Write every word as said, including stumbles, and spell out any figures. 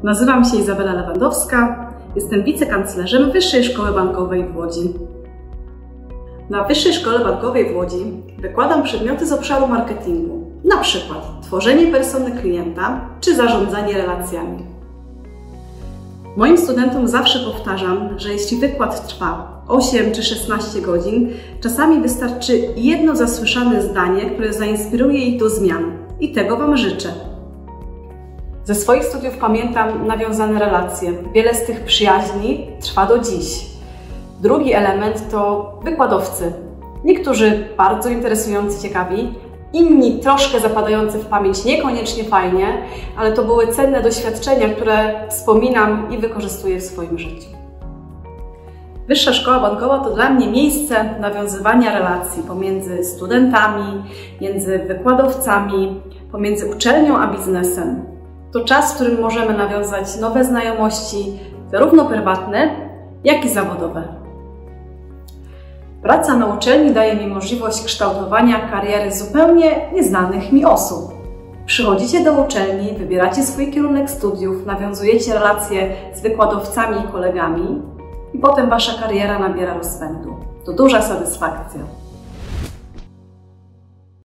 Nazywam się Izabela Lewandowska, jestem wicekanclerzem Wyższej Szkoły Bankowej w Łodzi. Na Wyższej Szkole Bankowej w Łodzi wykładam przedmioty z obszaru marketingu, na przykład tworzenie persony klienta czy zarządzanie relacjami. Moim studentom zawsze powtarzam, że jeśli wykład trwa osiem czy szesnaście godzin, czasami wystarczy jedno zasłyszane zdanie, które zainspiruje ich do zmian. I tego Wam życzę. Ze swoich studiów pamiętam nawiązane relacje. Wiele z tych przyjaźni trwa do dziś. Drugi element to wykładowcy. Niektórzy bardzo interesujący, ciekawi, inni troszkę zapadający w pamięć, niekoniecznie fajnie, ale to były cenne doświadczenia, które wspominam i wykorzystuję w swoim życiu. Wyższa Szkoła Bankowa to dla mnie miejsce nawiązywania relacji pomiędzy studentami, między wykładowcami, pomiędzy uczelnią a biznesem. To czas, w którym możemy nawiązać nowe znajomości, zarówno prywatne, jak i zawodowe. Praca na uczelni daje mi możliwość kształtowania kariery zupełnie nieznanych mi osób. Przychodzicie do uczelni, wybieracie swój kierunek studiów, nawiązujecie relacje z wykładowcami i kolegami i potem Wasza kariera nabiera rozpędu. To duża satysfakcja.